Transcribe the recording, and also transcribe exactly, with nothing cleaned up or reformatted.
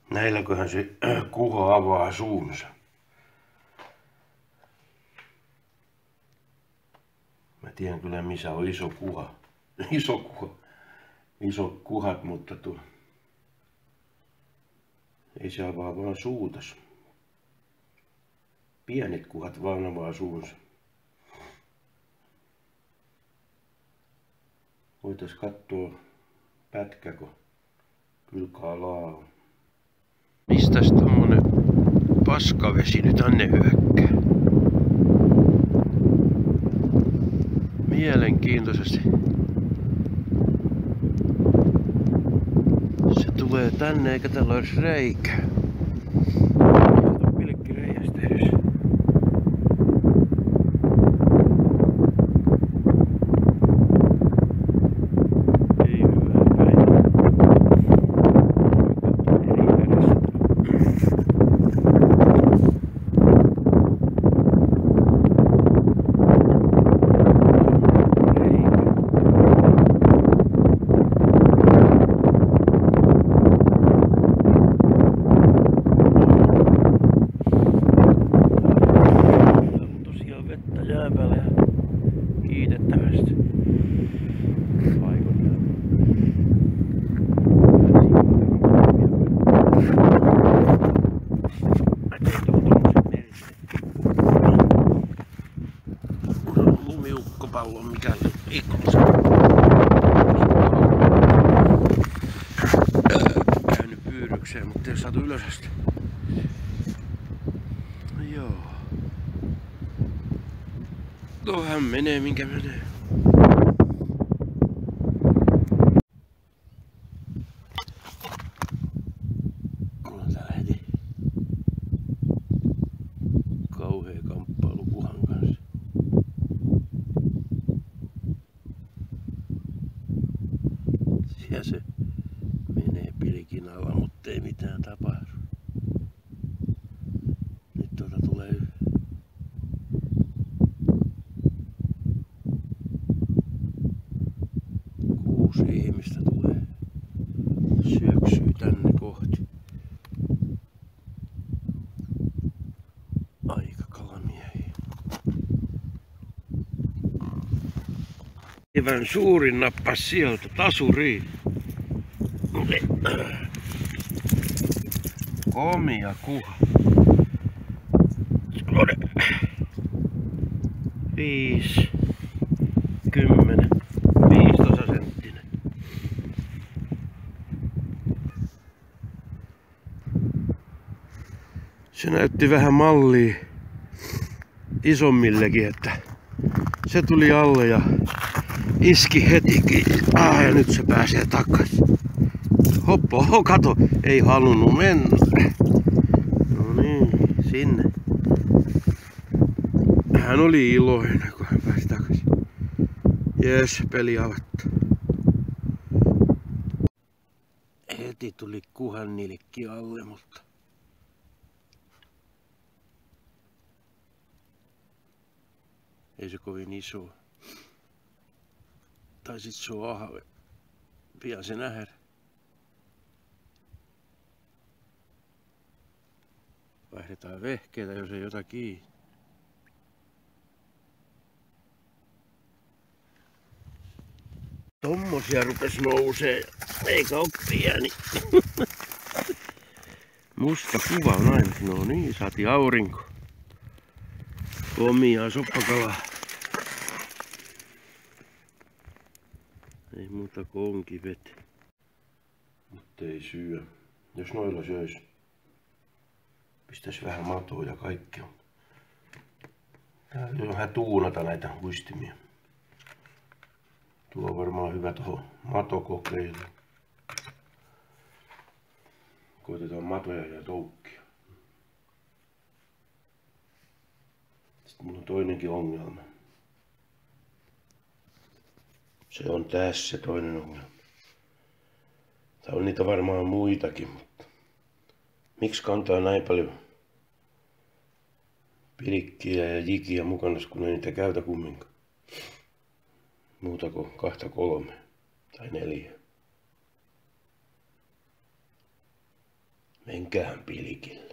Näilläköhän se kuha avaa suunsa. Mä tiedän kyllä missä on iso kuha. Iso kuha. Iso kuhat, mutta tuo ei se avaa vaan suutas. Pienet kuhat vaan avaa suunsa. Voitais kattoo pätkäkö kylkaa laa. Mistäs tommonen paskavesi nyt tänne hyökkää? Mielenkiintoisesti. Se tulee tänne eikä tällä olisi reikää. Pilkkireiästä edes. Ei hyvää päivää. Eri värissä. Kiitettävästi. Paikoitella. Mä tein tuohon tommosen merkille. Lumiukkopallon mikä ikkunassa. Käynyt pyydykseen, mutta ei saatu ylös asti. Joo. Tuohan menee minkä menee. Mulla on täällä heti kauhea kamppailu kuhan kanssa. Siellä se menee pilkin alla, mutta ei mitään tapahdu. Nyt tuota tulee kuusi ihmistä tulee. Syöksyy tänne kohti. Aika kalamiehiä. Evän suurin nappas sieltä tasuriin. Komia kuha. Viisi. Kymmenen. Viisitoista senttinen. Se näytti vähän mallia isommillekin, että se tuli alle ja iski hetikin. Ah, ja nyt se pääsee takaisin. Hoppo, kato, ei halunnut mennä. No niin, sinne. Hän oli iloinen, kun hän pääsi takaisin. Jes, peli avattu. Heti tuli kuhan nilkki alle, mutta ei se kovin iso. Tai sit se on ahve. Pian se nähdään. Vaihdetaan vehkeitä, jos ei ota kiinni. Tommosia rupes nousee, eikä oo pieni. Musta kuva on aina. No niin, saatiin aurinko. Komia soppakalaa. Ei muuta kuin onkiveti. Mutta ei syö. Jos noilla söis, pistäis vähän matoa ja kaikkea. Täällä on vähän tuunata näitä uistimia. Tuo on varmaan hyvä tuohon matokokeiluun. Koitetaan matoja ja toukkia. Sitten mulla on toinenkin ongelma. Se on tässä se toinen ongelma. Tää on niitä varmaan muitakin, mutta miksi kantaa näin paljon pilkkiä ja jikiä mukana, kun ei niitä käytä kumminkaan? Muuta kuin kahta kolme tai neljä. Enkähän pilkillä.